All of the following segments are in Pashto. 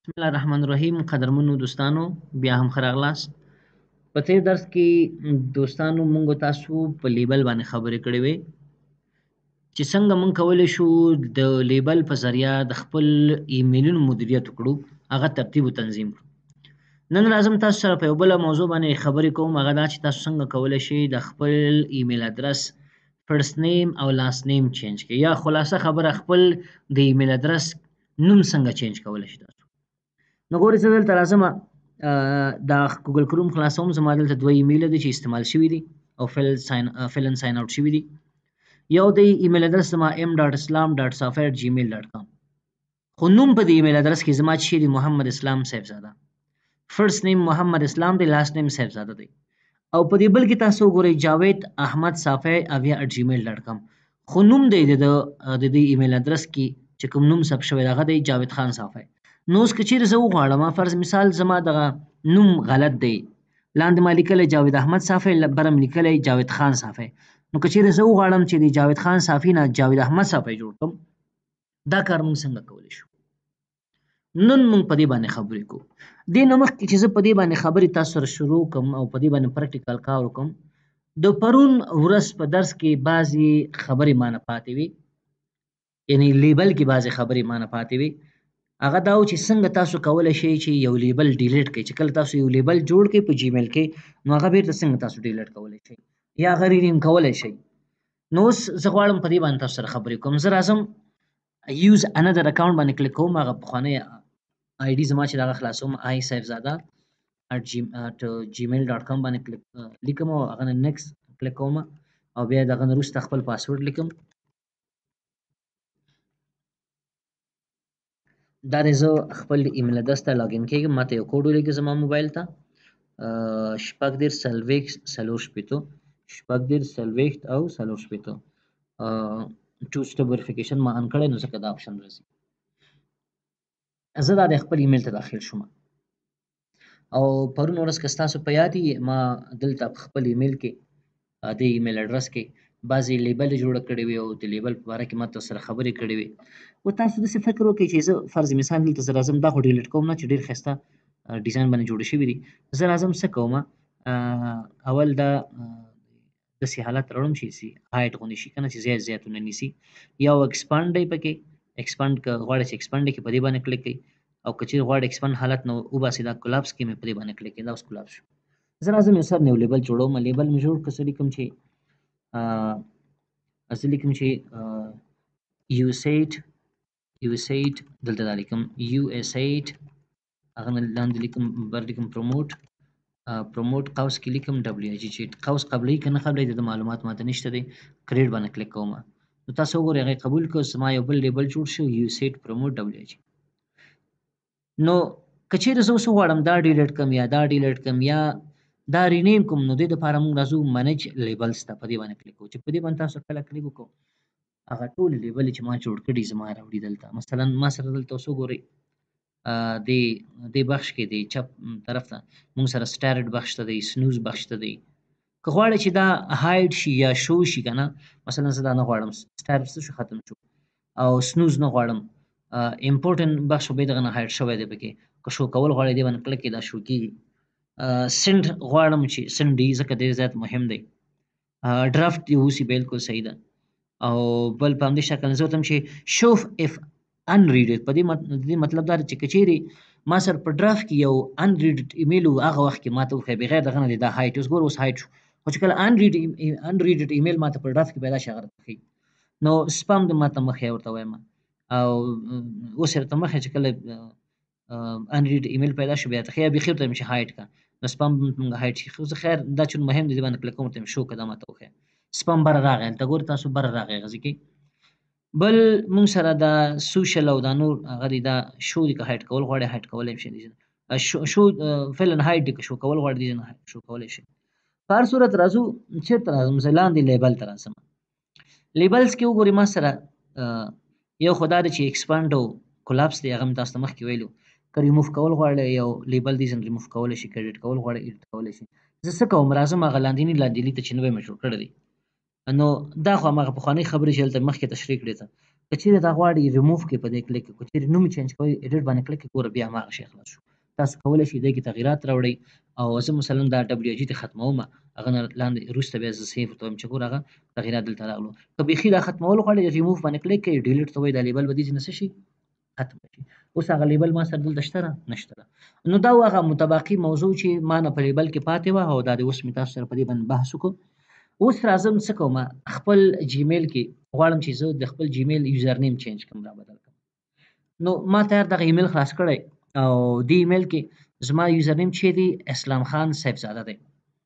بسم الله الرحمن الرحیم. قدرمنو دوستانو، بیا هم ښه راغلاست. په تېر درس کې دوستانو مونږ تاسو په لیبل باندې خبرې کړې وې چې څنګه مونږ کولی شو د لیبل په ذریعه د خپل ایمیلونو مدیریت وکړو، هغه ترتیب او تنظیم کړو. نن راځم تاسو سره په یو بله موضوع باندې خبرې کوم، هغه دا چې تاسو څنګه کولی شئ د خپل ایمیل ادرس فرست نیم او لاست نیم چینج کړئ، یا خلاصه خبره خپل د ایمیل ادرس نوم څنګه چینج کولی شئ. نو ګورئ زه دلته راځم، دا ګوګل کروم خلاصوم. زما دلته دوه ایمیله دي چې استعمال شوي دي او فل ان ساین اوټ شوي دي. یو د ایمیل ادرس زما m.islam.safi@gmail.com، خو نوم په دې ایمیل ادرس کې زما چې دی محمد اسلام سیفزاده، فرست نیم محمد اسلام دی، لاست نیم سیفزاده دی. او په دې بل کې تاسو ګورئ جاوید احمد safi@gmail.com، خو نوم دی د دې ایمیل ادرس کې چې کوم نوم ثبت شوی هغه دی جاوید خان صافی. نو اوس که چیرې زه وغواړم، فرض مثال زما دغه نوم غلط دی، لاندې ما لیکلی جاوید احمد صافی، بره مې لیکلی جاوید خان صافی. نو که چیرې زه وغواړم چې د جاوید خان صافی نه جاوید احمد صافی جوړ کړم، دا کار موږ څنګه کولی شو؟ نن موږ په دې باندې خبرې کوو. دې نه مخکې چې زه په دې باندې خبرې تاسو سره شروع کړم او په دې باندې پریکټیکل کار وکړم، د پرون ورځ په درس کې بعضې خبرې مانه پاتې وي، یعنې لیبل کې بعضې خبرې مانه پاتې وي. هغه دا و چې څنګه تاسو کولی شئ چې یو لیبل ډیلیټ کړئ. چې کله تاسو یو لیبل جوړ کړئ په جیمیل کې، نو هغه بیرته څنګه تاسو ډیلیټ کولی شئ یا هغه رینیم کولی شئ. نو اوس زه غواړم په دې باندې تاسو سره خبرې کوم. زه راځم یوز انادر اکاونټ باندې کلیک کوم، هغه پخوانی آی ډي زما چې دغه خلاصوم saifzada@gmail.com باندې لیکم او هغه نه نیکسټ کلیک کوم او بیا دغه نه وروسته خپل پاسورډ لیکم. دا دی زه خپل ایمیل ادرس ته لاګین کېږم، ماته یو کوډ ولیکي زما موبایل ته 6:30 2 سټپ ویریفیکیشن ما ان کړی، نو ځکه دا آپشن راځي. زه دا د خپل ایمیل ته داخل شوم او پرون ورځ که ستاسو په یاد وي، ما دلته په خپل ایمیل کې د ایمیل اډرس کې بعضې لیبل جوړه کړې وي او د لیبل په باره کې ما تاسو سره خبرې کړې وي. و تاسو داسې فکر وکړئ چې زه فرض مثال دلته زه راځم، دا خو ډیلیټ کوم نه چې ډېر ښایسته ډیزاین باندې جوړې شوي دي. زه راځم څه کوم، اول دا داسې حالت راوړم چې هایټ غوندې شي که نه، چې زیاتونه نیسي. یو ایکسپانډ دی پکې، ایکسپانډ که غواړئ چې ایکسپانډ کې په دې باندې کلیک کړئ، او که چېرې غواړئ ایکسپانډ حالت نه وباسئ، دا کولابس کې مې په دې باندې کلیک کړئ، دا اوس کولابس شو. زه راځم یو سر نه یو لیبل جوړوم. لیبل مې جوړ کړ، څه لیکم چې زه لیکم چې USAID دلته دا لیکم USAID، هغه نه لاندې لیکم بر لیکم پروموټ قوس کې لیکم WIG، چې قوس قبلوي که نه قبلوي د معلومات ماته نشته دی. کریډ باندې کلیک کوم، نو تاسو وګورئ هغې قبول کړ، زما یو بل لیبل جوړ شو USAID پروموټ WIG. نو که چېرې زه اوس وغواړم دا ډیلیټ کړم یا دا ډیلیټ کړم یا دا رینیم کوم، نو دې دپاره موږ راځو منیج لیبلز ته، په دې باندې کلیک کوو. چې په دې باندې تاسو کله کلیک وکړو، هغه ټول لیبل چې ما جوړ کړي زما راوړي دلته. مثلا ما سره دلته اوس وګورئ دې بخش کې دی چپ طرف ته موږ سره سټارټ بخش ته دی، سنوز بخش ته دی. که غواړئ چې دا هایډ شي یا شو شي که نه، مثلا زه دا نه غواړم، سټارټ څه شو ختم شو، او سنوز نه غواړم، امپورټنټ بخش به دغه نه هایډ شوی دی پکې. که شو کول غواړئ دې باندې کلیک کړئ، دا شو کېږي. سینډ غواړم چې سینډ ډي، ځکه ډېر زیات مهم دی. ډرافټ دې اوسي، بالکل صحیح ده. او بل په همدې شکل زه وتم چې شوف اف انریډډ، په دې مطلب دا دی چې که چیرې ما سره په ډرافټ کې یو انریډډ ایمیل و، هغه وخت کې ما ته وښایي بغیر دغه نه دی دا هایټ. اوس ګوره اوس هایټ شو، خو چې کله انریډډ ایمیل ما ته په ډرافټ کې پیدا شي هغه راته ښیي. نو سپام د ما ته مه ښیه ورته وایم، او اوس یې راته مه ښیه چې کله انریډ ایمیل پیدا شو بیا ته ښیه، بیخي ورته وایم چې هایټ کړه، نو سپام موږ هایټ شي. خو زه خیر دا چې مهم دی دې باندې کلیک کوم، ورته وایم شو کړه، دا ما ته وښیه. سپام بره راغی، هلته ګورئ تاسو بره راغی غځي کې. بل موږ سره دا سوشل او دا نور هغه دی، دا شو دی، که هایټ کول غواړئ هایټ کولی هم شئ، شو فعلا هایټ دی، که شو کول غواړئ دې نه شو کولی شئ. په هر صورت راځو چېرته راځم، زه لاندې لیبل ته راځم. لیبلز کې وګورئ ما سره یو خو دا دی چې ایکسپانډ او کولابس دی، هغه مې تاسو ته مخکې ویلو. که ریموف کول غواړئ یو لیبل دی ځین ریموف کولی شي، که ایډیټ کول غواړئ ایډیټ کولی شي. زه څه کوم، راځم هغه لاندې ته چې نوی مې جوړ کړی دی، نو دا خو هماغه پخوانۍ خبرې چې هلته مخکې تشریح کړې ده، که چیرې دا غواړي ریموف کړي په دې کلیک کې، که چیرې نوم چینج کوئ ایډیټ باندې کلیک کړئ ګوره بیا هماغه شی خلاص شو. تاسو کولی شئ دې کې تغیرات راوړئ او زه مثلا دا ډبلیو جي ته ختمومه هغه نه لاندې وروسته بیا زه سیف ورته وایم چې ګوره هغه تغیرات دلته راغلو. که بیخي دا ختمول غواړئ ریموف باندې کلیک کړئ ډیلیټ ته وایي دا لیبل به دې نه څه شي ختم شي. اوس هغه لیبل ما سره دلته شته نشته ده. نو دا هغه متباقي موضوع چې ما نه په لیبل کې پاتې وه او دا د اوس مې تاسو سره په دې باندې بحث وکړو. اوس راځم څه کوم خپل جیمیل کې غواړم چې زه د خپل جیمیل یوزر نیم چینج کړم را بدل کړم. نو ما تیار دغه ایمیل خلاص کړی او دې ایمیل کې زما یوزر نیم چې دی اسلام خان سیفزاده دی.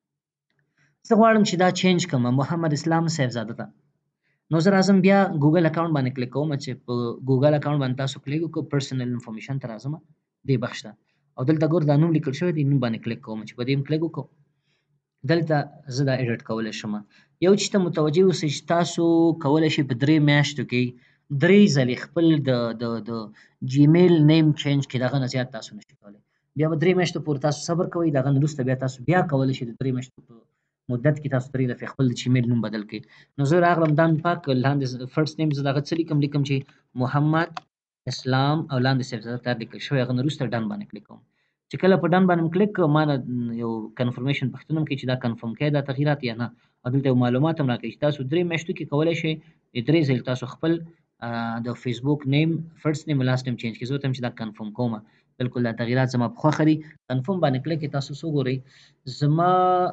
زه غواړم چې دا چینج کړم محمد اسلام سیفزاده ته. نو زه راځم بیا ګوګل اکاونټ باندې کلیک کوم چې په ګوګل اکاونټ باندې تاسو کلیک وکړئ پرسنل انفارمیشن ته راځم دې بخش ته او دلته ګور دا نوم لیکل شوی دی نوم باندې کلیک کوم چې په دې کلیک وکړم دلته زه دا ایډیټ کولی شم. یو چیز ته متوجه اوسئ چې تاسو کولی شئ په 3 میاشتو کې 3 ځلې خپل د جیمیل نیم چینج کړئ د هغه نه زیات تاسو نشئ کولی. بیا به 3 میاشتو پورې تاسو صبر کوئ د هغه نه وروسته بیا تاسو بیا کولی شئ د 3 میاشتو په مدت کې تاسو 3 دفعې خپل د جیمیل نوم بدل کړئ. نو زه راغلم دا مې پاک کړ لاندې فرست نیم زه دغه څه لیکم چې محمد اسلام او لاندې سیفزاده تیار لیکل شوی هغه نه وروسته ډن باندې کلیک کوم. چې کله په ډن باندې کلیک کړم ما نه یو کنفرمیشن پوښتنه کوي چې دا کنفرم کړئ دا تغیرات یا نه او دلته یو معلومات هم راکوي چې تاسو 3 میاشتو کې کولی شئ 3 ځلې تاسو خپل د فیسبوک نیم فرست نیم لاست نیم چینج کړئ. زه ورته وایم چې دا کنفرم کومه بالکل دا تغیرات زما په خوښه دي. کنفرم باندې کلیک کړئ تاسو څه وګورئ زما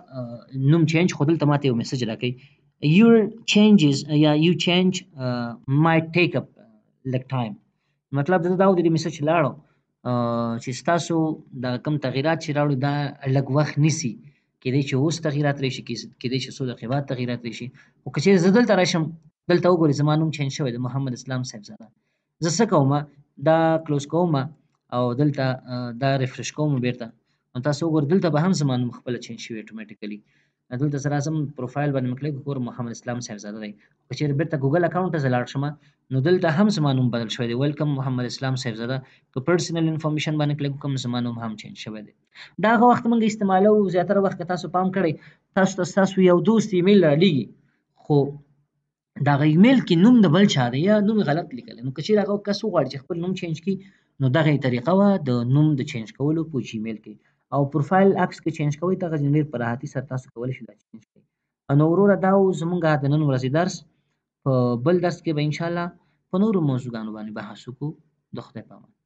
نوم چینج خو دلته ماته یو میسج راکوي your changes یا you change might take up like time. مطلب دا و د دې میسج لاړو چې ستاسو د کم تغیرات چې راوړو دا لږ وخت نیسي کېدای چې اوس تغیرات راشي کېدای چې څو دقیقې بعد تغیرات راشي. خو که چېرې زه دلته راشم دلته وګورئ زما نوم چینج شوی دی محمد اسلام صاحبزاده. زه څه کوم دا کلوز کوم او دلته دا ریفرش کوم بیرته نو تاسو وګورئ دلته به هم زما نوم خپله چینج شوی اټومیټیکلي. دلته زه راځم پروفایل باندې مې کلیک وکړم محمد اسلام صاحبزاده دی. که چېرې بیرته ګوګل اکاونټ ته زه لاړ شم نو دلته هم زما نوم بدل شوی دی ویلکم محمد اسلام صاحبزاده. که پرسنل انفارمیشن باندې کلیک وکړم زما نوم هم چینج شوی دی. دا هغه وخت موږ استعمالوو زیاتره وخت که تاسو پام کړئ تاسو ته ستاسو یو دوست ایمیل رالیږي خو د هغه ایمیل کې نوم د بل چا دی یا نوم غلط لیکلی نو که چېرې هغه کس وغواړي چې خپل نوم چینج کړي نو دغه یې طریقه وه د نوم د چینج کولو په جیمیل کې. او پروفایل عکس کې چینج کوئ دغه ډېر په راحتي سره تاسو کولی شئ دا چینج کړئ. نو وروره دا و زموږ د نن ورځې درس. په بل درس کې به انشاءالله په نورو موضوعګانو باندې بحث وکړو. د خدای په امان.